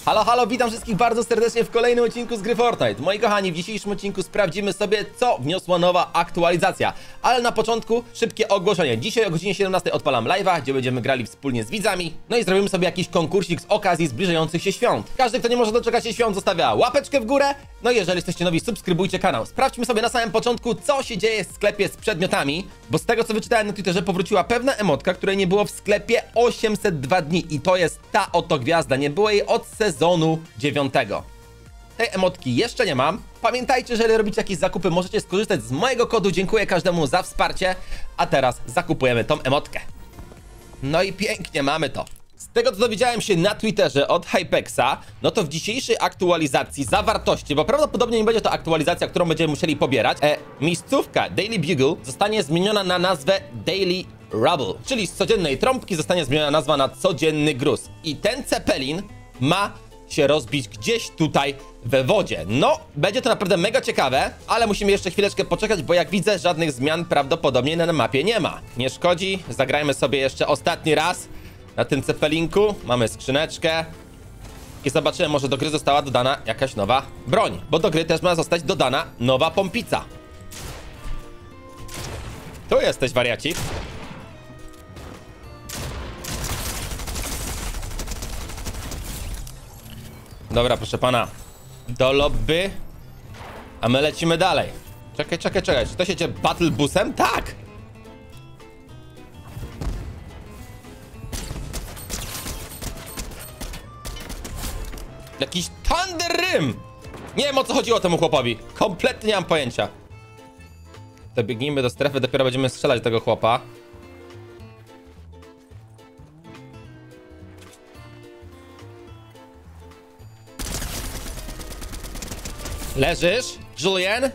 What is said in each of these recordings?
Halo, halo, witam wszystkich bardzo serdecznie w kolejnym odcinku z gry Fortnite. Moi kochani, w dzisiejszym odcinku sprawdzimy sobie, co wniosła nowa aktualizacja. Ale na początku szybkie ogłoszenie. Dzisiaj o godzinie 17 odpalam live'a, gdzie będziemy grali wspólnie z widzami. No i zrobimy sobie jakiś konkursik z okazji zbliżających się świąt. Każdy, kto nie może doczekać się świąt, zostawia łapeczkę w górę. No i jeżeli jesteście nowi, subskrybujcie kanał. Sprawdźmy sobie na samym początku, co się dzieje w sklepie z przedmiotami. Bo z tego, co wyczytałem na Twitterze, powróciła pewna emotka, której nie było w sklepie 802 dni. I to jest ta oto gwiazda. Nie było jej od sezonu 9. Tej emotki jeszcze nie mam. Pamiętajcie, że jeżeli robicie jakieś zakupy, możecie skorzystać z mojego kodu. Dziękuję każdemu za wsparcie. A teraz zakupujemy tą emotkę. No i pięknie, mamy to. Z tego, co dowiedziałem się na Twitterze od Hypexa, no to w dzisiejszej aktualizacji zawartości, bo prawdopodobnie nie będzie to aktualizacja, którą będziemy musieli pobierać, miejscówka Daily Bugle zostanie zmieniona na nazwę Daily Rubble, czyli z codziennej trąbki zostanie zmieniona nazwa na codzienny gruz. I ten Zeppelin ma się rozbić gdzieś tutaj we wodzie. No, będzie to naprawdę mega ciekawe, ale musimy jeszcze chwileczkę poczekać, bo jak widzę, żadnych zmian prawdopodobnie na mapie nie ma. Nie szkodzi, zagrajmy sobie jeszcze ostatni raz na tym Zeppelinku. Mamy skrzyneczkę i zobaczymy, może do gry została dodana jakaś nowa broń, bo do gry też ma zostać dodana nowa pompica. Tu jesteś, wariacik. Dobra, proszę pana, do lobby, a my lecimy dalej. Czekaj, czy to się dzieje battle busem? Tak! Jakiś Thunder Rim! Nie wiem, o co chodziło temu chłopowi. Kompletnie nie mam pojęcia. To biegnijmy do strefy, dopiero będziemy strzelać do tego chłopa. Leżysz, Julian?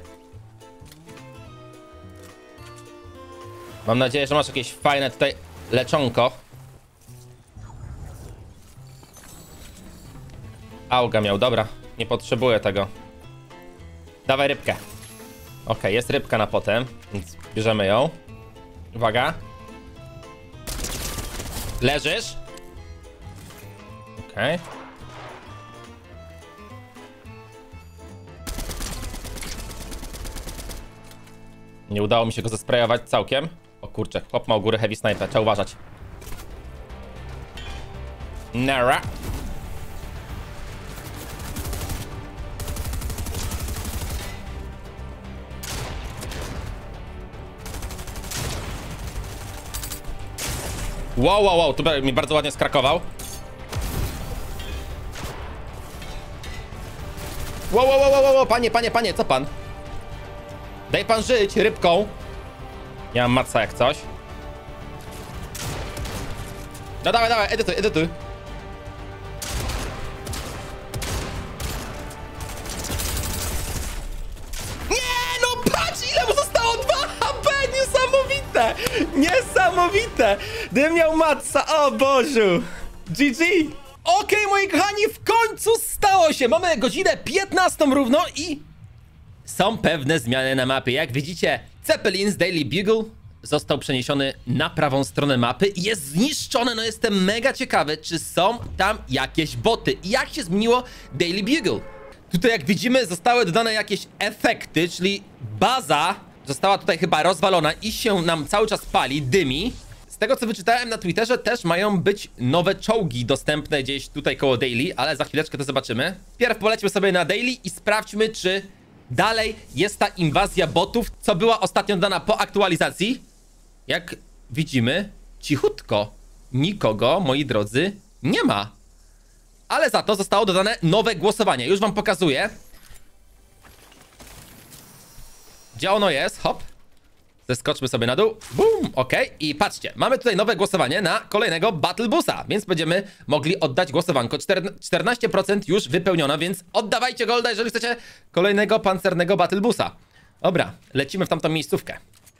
Mam nadzieję, że masz jakieś fajne tutaj leczonko. Auga miał, dobra. Nie potrzebuję tego. Dawaj rybkę. Okej, jest rybka na potem, więc bierzemy ją. Uwaga. Leżysz? Okej. Nie udało mi się go zesprejować całkiem. O kurczę, chłop ma u góry heavy sniper, trzeba uważać. Nara. Wow, tu mi bardzo ładnie skrakował. Wow, panie, co pan? Daj pan żyć rybką. Nie mam matca jak coś. No dawaj, edytuj. Nie, no patrz, ile mu zostało 2 HP, niesamowite. Gdybym miał matca, o Bożu. GG. Okej, moi kochani, w końcu stało się. Mamy godzinę 15 równo i są pewne zmiany na mapie. Jak widzicie, Zeppelin z Daily Bugle został przeniesiony na prawą stronę mapy i jest zniszczony. No jestem mega ciekawy, czy są tam jakieś boty. I jak się zmieniło Daily Bugle? Tutaj jak widzimy, zostały dodane jakieś efekty, czyli baza została tutaj chyba rozwalona i się nam cały czas pali, dymi. Z tego, co wyczytałem na Twitterze, też mają być nowe czołgi dostępne gdzieś tutaj koło Daily, ale za chwileczkę to zobaczymy. Pierw polećmy sobie na Daily i sprawdźmy, czy dalej jest ta inwazja botów, co była ostatnio dana po aktualizacji. Jak widzimy, cichutko, nikogo, moi drodzy, nie ma. Ale za to zostało dodane nowe głosowanie. Już wam pokazuję. Gdzie ono jest? Hop. Zeskoczmy sobie na dół. Boom, okej. I patrzcie, mamy tutaj nowe głosowanie na kolejnego Battle Busa, więc będziemy mogli oddać głosowanko. 14% już wypełniono, więc oddawajcie golda, jeżeli chcecie kolejnego pancernego Battle Busa. Dobra, lecimy w tamtą miejscówkę.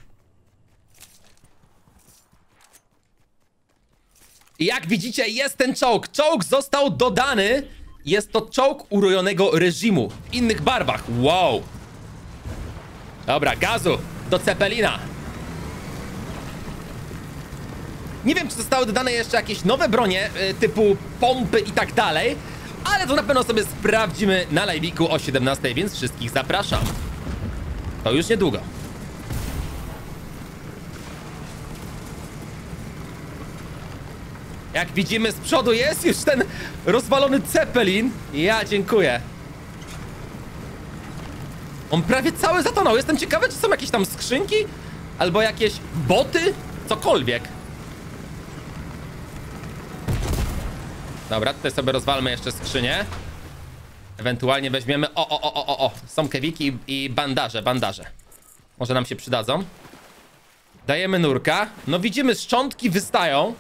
I jak widzicie, jest ten czołg. Czołg został dodany. Jest to czołg urojonego reżimu w innych barwach. Wow. Dobra, gazu do Zeppelina. Nie wiem, czy zostały dodane jeszcze jakieś nowe bronie typu pompy i tak dalej, ale to na pewno sobie sprawdzimy na live'iku o 17, więc wszystkich zapraszam. To już niedługo. Jak widzimy, z przodu jest już ten rozwalony Zeppelin. Ja dziękuję. On prawie cały zatonął. Jestem ciekawy, czy są jakieś tam skrzynki? Albo jakieś boty? Cokolwiek. Dobra, tutaj sobie rozwalmy jeszcze skrzynię. Ewentualnie weźmiemy... O. Są kewiki i bandaże. Może nam się przydadzą. Dajemy nurka. No widzimy, szczątki wystają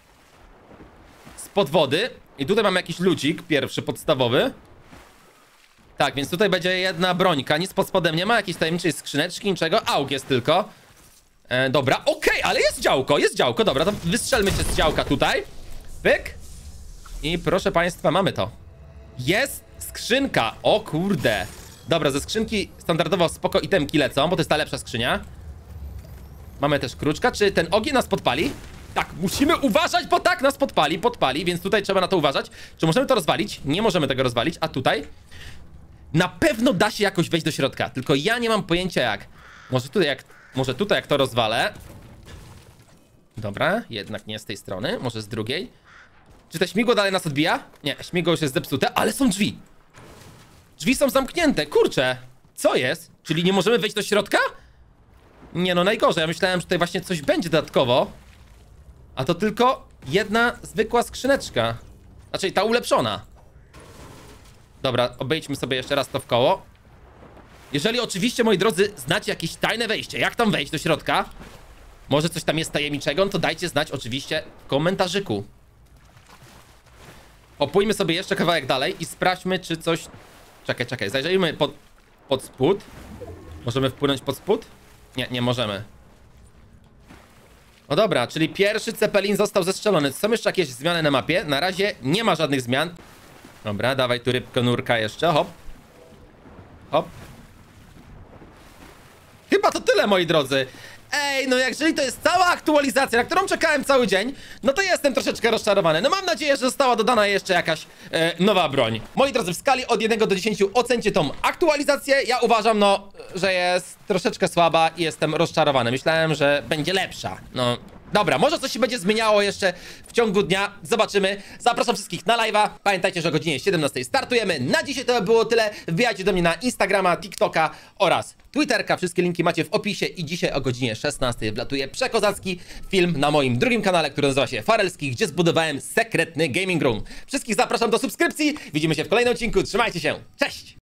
spod wody. I tutaj mamy jakiś ludzik, pierwszy, podstawowy. Tak, więc tutaj będzie jedna brońka. Nic pod spodem nie ma, jakiejś tajemniczej skrzyneczki, niczego. Auk jest tylko. Dobra, okej, ale jest działko. Dobra, to wystrzelmy się z działka tutaj. Pyk. I proszę państwa, mamy to. Jest skrzynka. O kurde. Dobra, ze skrzynki standardowo spoko itemki lecą, bo to jest ta lepsza skrzynia. Mamy też kruczka. Czy ten ogień nas podpali? Tak, musimy uważać, bo tak nas podpali, więc tutaj trzeba na to uważać. Czy możemy to rozwalić? Nie możemy tego rozwalić, a tutaj? Na pewno da się jakoś wejść do środka, tylko ja nie mam pojęcia jak. Może tutaj jak to rozwalę. Dobra, jednak nie z tej strony, może z drugiej. Czy te śmigło dalej nas odbija? Nie, śmigło już jest zepsute, ale są drzwi. Drzwi są zamknięte, kurczę. Co jest? Czyli nie możemy wejść do środka? Nie no, najgorzej, ja myślałem, że tutaj właśnie coś będzie dodatkowo. A to tylko jedna zwykła skrzyneczka. Znaczy ta ulepszona. Dobra, obejdźmy sobie jeszcze raz to w koło. Jeżeli oczywiście, moi drodzy, znacie jakieś tajne wejście, jak tam wejść do środka, może coś tam jest tajemniczego, no to dajcie znać oczywiście w komentarzyku. Popójmy sobie jeszcze kawałek dalej i sprawdźmy, czy coś... Czekaj, zajrzyjmy pod spód. Możemy wpłynąć pod spód? Nie możemy. No dobra, czyli pierwszy Zeppelin został zestrzelony. Są jeszcze jakieś zmiany na mapie? Na razie nie ma żadnych zmian. Dobra, dawaj tu rybkę nurka jeszcze, hop. Hop. Chyba to tyle, moi drodzy. Ej, no jeżeli to jest cała aktualizacja, na którą czekałem cały dzień, no to jestem troszeczkę rozczarowany. No mam nadzieję, że została dodana jeszcze jakaś nowa broń. Moi drodzy, w skali od 1 do 10 ocencie tą aktualizację. Ja uważam, no, że jest troszeczkę słaba i jestem rozczarowany. Myślałem, że będzie lepsza. No, dobra, może coś się będzie zmieniało jeszcze w ciągu dnia. Zobaczymy. Zapraszam wszystkich na live'a. Pamiętajcie, że o godzinie 17 startujemy. Na dzisiaj to było tyle. Wbijajcie do mnie na Instagrama, TikToka oraz Twitterka. Wszystkie linki macie w opisie i dzisiaj o godzinie 16 wlatuje przekozacki film na moim drugim kanale, który nazywa się Farelski, gdzie zbudowałem sekretny gaming room. Wszystkich zapraszam do subskrypcji. Widzimy się w kolejnym odcinku. Trzymajcie się. Cześć!